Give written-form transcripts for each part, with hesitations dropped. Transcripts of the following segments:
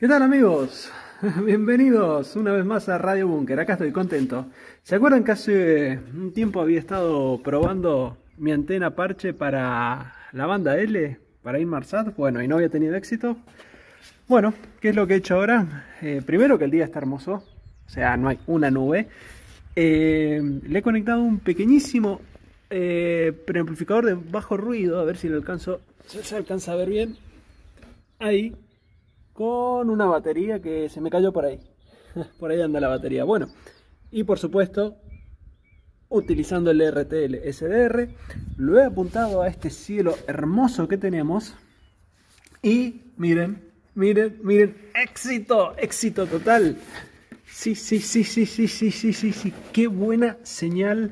¿Qué tal, amigos? Bienvenidos una vez más a Radio Búnker. Acá estoy contento. ¿Se acuerdan que hace un tiempo había estado probando mi antena parche para la banda L, para Inmarsat? Bueno, y no había tenido éxito. Bueno, ¿qué es lo que he hecho ahora? Primero que el día está hermoso, o sea, no hay una nube. Le he conectado un pequeñísimo preamplificador de bajo ruido, a ver si lo alcanzo, si se alcanza a ver bien. Ahí. Con una batería que se me cayó por ahí. Por ahí anda la batería. Bueno, y por supuesto, utilizando el RTL SDR, lo he apuntado a este cielo hermoso que tenemos. Y miren, miren, miren, éxito, éxito total. Sí, sí, sí, sí, sí, sí, sí, sí, sí. Qué buena señal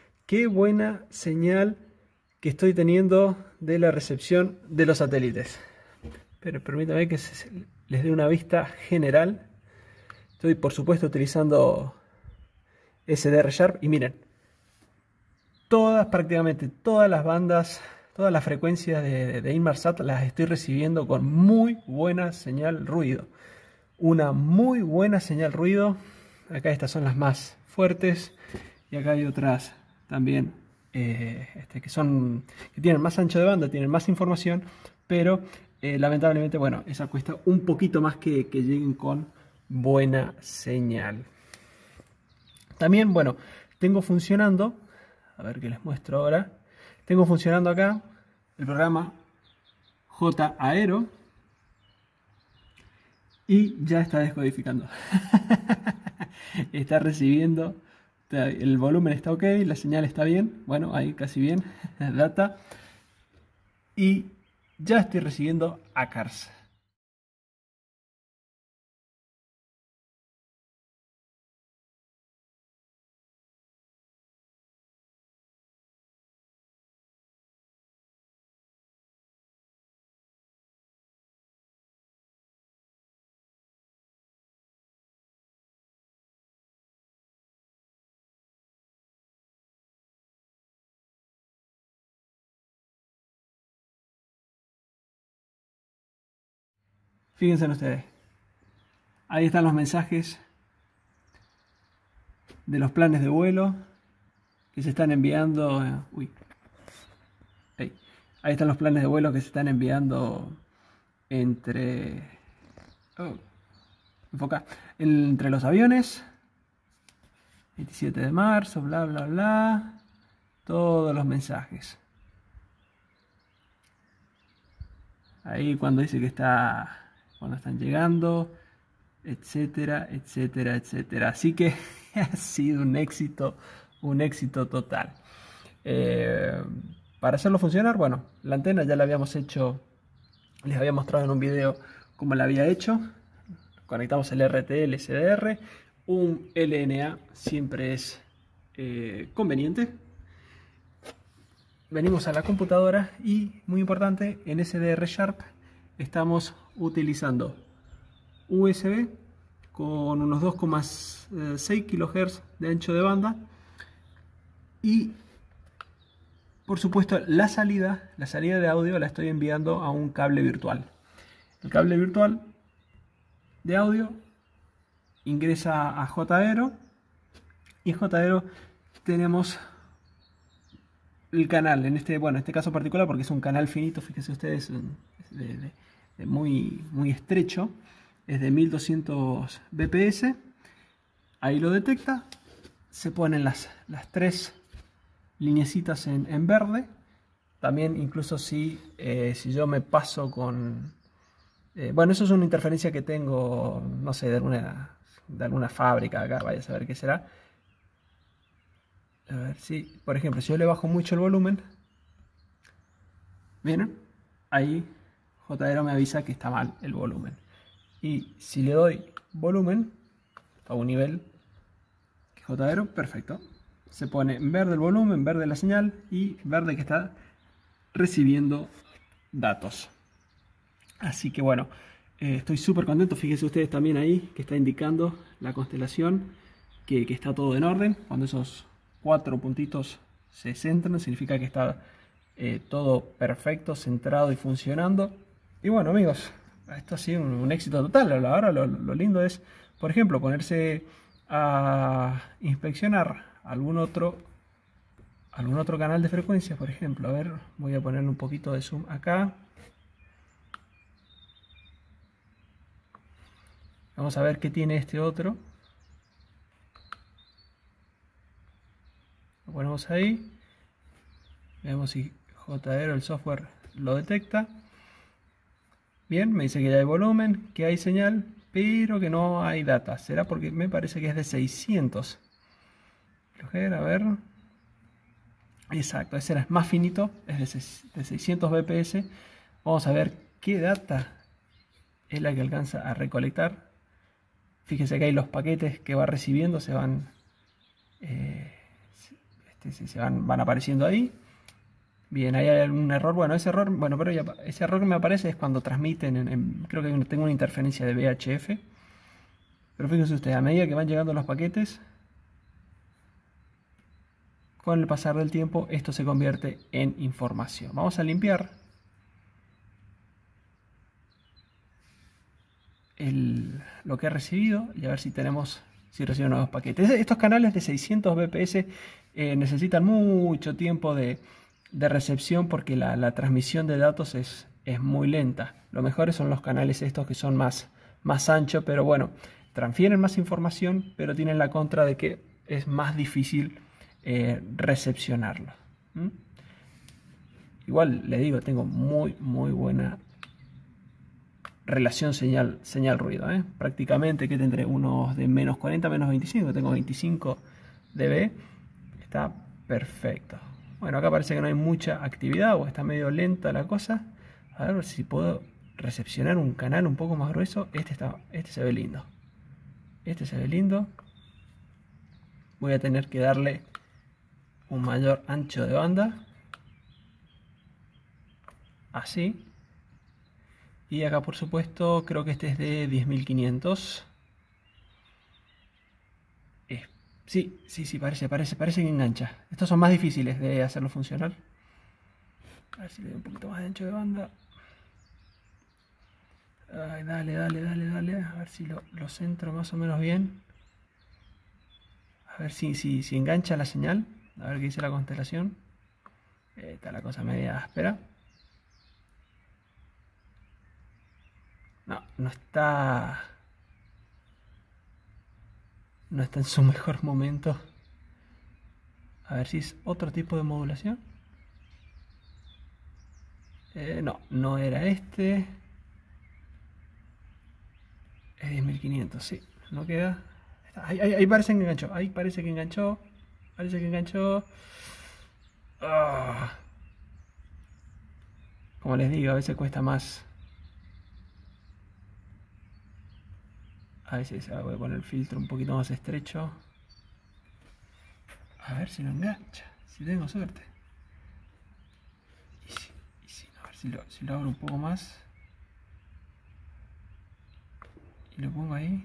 que estoy teniendo de la recepción de los satélites. Pero permítame que les dé una vista general. Estoy por supuesto utilizando SDR Sharp y miren, prácticamente todas las bandas, todas las frecuencias de Inmarsat las estoy recibiendo con muy buena señal ruido. Una muy buena señal ruido. Acá estas son las más fuertes y acá hay otras también que tienen más ancho de banda, tienen más información, pero lamentablemente, bueno, esa cuesta un poquito más que lleguen con buena señal. También, bueno, tengo funcionando, a ver qué les muestro ahora, tengo funcionando acá el programa J-Aero y ya está descodificando. Está recibiendo, el volumen está ok, la señal está bien, bueno, ahí casi bien, data, y ya estoy recibiendo ACARS. Fíjense en ustedes, ahí están los mensajes de los planes de vuelo que se están enviando. Ahí están los planes de vuelo que se están enviando entre entre los aviones. 27 de marzo, bla bla bla, todos los mensajes. Ahí cuando dice que cuando están llegando, etcétera, etcétera, etcétera. Así que ha sido un éxito total. Para hacerlo funcionar, bueno, la antena ya la habíamos hecho, les había mostrado en un video cómo la había hecho. Conectamos el RTL SDR, un LNA siempre es conveniente. Venimos a la computadora y, muy importante, en SDR Sharp estamos utilizando USB con unos 2,6 kHz de ancho de banda y, por supuesto, la salida de audio la estoy enviando a un cable virtual. El cable virtual de audio ingresa a J-Aero y en J-Aero tenemos el canal, en este caso particular, porque es un canal finito, fíjense ustedes, muy estrecho, es de 1200 bps, ahí lo detecta, se ponen las tres lineecitas en verde. También incluso si yo me paso con... bueno, eso es una interferencia que tengo, no sé, de alguna fábrica acá, vaya a saber qué será. A ver si, por ejemplo, si yo le bajo mucho el volumen, ¿vieron? Ahí J-Aero me avisa que está mal el volumen. Y si le doy volumen a un nivel que J-Aero, perfecto. Se pone en verde el volumen, verde la señal y verde que está recibiendo datos. Así que bueno, estoy súper contento. Fíjense ustedes también ahí que está indicando la constelación que está todo en orden. Cuando esos 4 puntitos se centran, significa que está todo perfecto, centrado y funcionando. Y bueno, amigos, esto ha sido un éxito total. Ahora lo lindo es, por ejemplo, ponerse a inspeccionar algún otro canal de frecuencia, por ejemplo. A ver, voy a ponerle un poquito de zoom acá. Vamos a ver qué tiene este otro. Lo ponemos ahí. Vemos si JR, el software, lo detecta. Bien, me dice que ya hay volumen, que hay señal, pero que no hay data. ¿Será porque me parece que es de 600? A ver. Exacto, ese era más finito, es de 600 bps. Vamos a ver qué data es la que alcanza a recolectar. Fíjense que ahí los paquetes que va recibiendo se van, van apareciendo ahí. Bien, ahí hay algún error. Bueno, ese error, pero ese error que me aparece es cuando transmiten. Creo que tengo una interferencia de VHF. Pero fíjense ustedes, a medida que van llegando los paquetes, con el pasar del tiempo, esto se convierte en información. Vamos a limpiar lo que he recibido y a ver si recibo nuevos paquetes. Estos canales de 600 bps necesitan mucho tiempo de recepción porque la transmisión de datos es muy lenta. Lo mejor son los canales estos que son más anchos, pero bueno, transfieren más información, pero tienen la contra de que es más difícil recepcionarlo. Igual le digo, tengo muy buena relación señal-ruido. Prácticamente que tendré unos de menos 40, menos 25, tengo 25 dB, está perfecto. Bueno, acá parece que no hay mucha actividad o está medio lenta la cosa. A ver si puedo recepcionar un canal un poco más grueso. Este se ve lindo. Este se ve lindo. Voy a tener que darle un mayor ancho de banda. Así. Y acá por supuesto creo que este es de 10.500. Sí, parece que engancha. Estos son más difíciles de hacerlo funcionar. A ver si le doy un poquito más de ancho de banda. Ay, dale. A ver si lo centro más o menos bien. A ver si engancha la señal. A ver qué dice la constelación. Está la cosa media áspera. No está en su mejor momento. A ver si es otro tipo de modulación. No era este. Es 10.500, sí. No queda. Ahí parece que enganchó. Parece que enganchó. Ah. Como les digo, a veces cuesta más. A veces voy a poner el filtro un poquito más estrecho. A ver si lo engancha. Si tengo suerte. Y si no, a ver si lo abro un poco más. Y lo pongo ahí.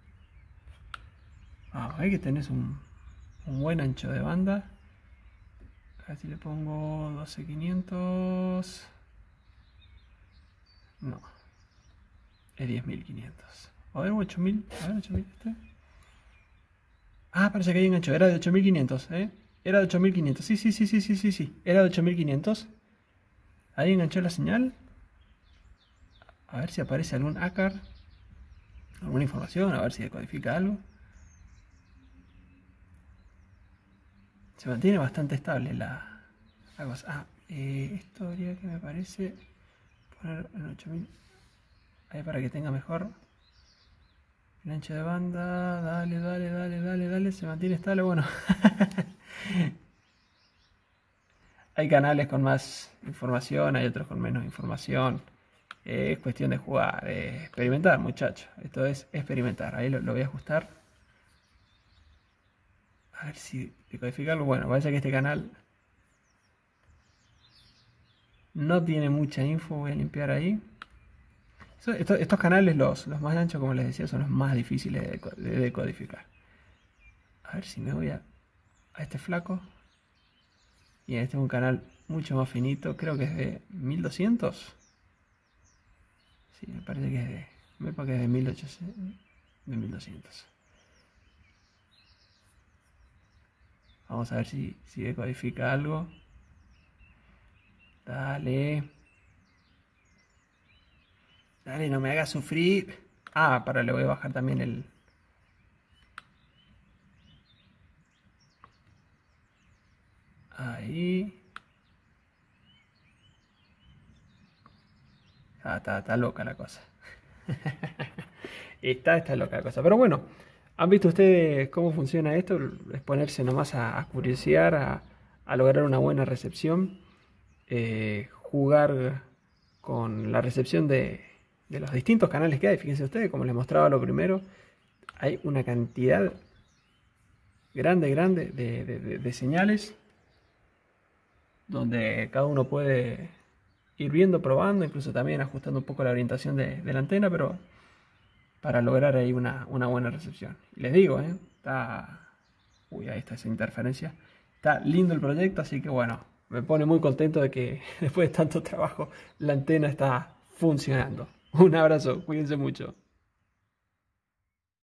Ahí que tenés un buen ancho de banda. A ver si le pongo 12.500. No. Es 10.500. A ver, 8.000. A ver, 8.000 este. Parece que ahí enganchó. Era de 8.500, Era de 8.500. Sí. Era de 8.500. Ahí enganchó la señal. A ver si aparece algún ACAR. Alguna información. A ver si decodifica algo. Se mantiene bastante estable la cosa. Esto habría que me parece poner en 8.000. Ahí para que tenga mejor el ancho de banda. Dale. Se mantiene estable. Bueno. Hay canales con más información, hay otros con menos información. Es cuestión de jugar, experimentar, muchachos. Esto es experimentar. Ahí lo voy a ajustar. A ver si decodificarlo. Bueno, parece que este canal no tiene mucha info. Voy a limpiar ahí. Estos canales, los más anchos, como les decía, son los más difíciles de decodificar. A ver si me voy a este flaco. Y este es un canal mucho más finito. Creo que es de 1200. Sí, me parece que es de 1800, de 1200. Vamos a ver si decodifica algo. Dale. Dale, no me hagas sufrir. Ah, para, le voy a bajar también el... Ahí. Ah, está loca la cosa. Está loca la cosa. Pero bueno, ¿han visto ustedes cómo funciona esto? Es ponerse nomás a curiosear, a lograr una buena recepción. Jugar con la recepción de los distintos canales que hay. Fíjense ustedes, como les mostraba lo primero, hay una cantidad grande de señales donde cada uno puede ir viendo, probando, incluso también ajustando un poco la orientación de la antena, pero para lograr ahí una buena recepción. Y les digo, está... Uy, ahí está esa interferencia. Está lindo el proyecto, así que bueno, me pone muy contento de que después de tanto trabajo la antena está funcionando. Un abrazo, cuídense mucho.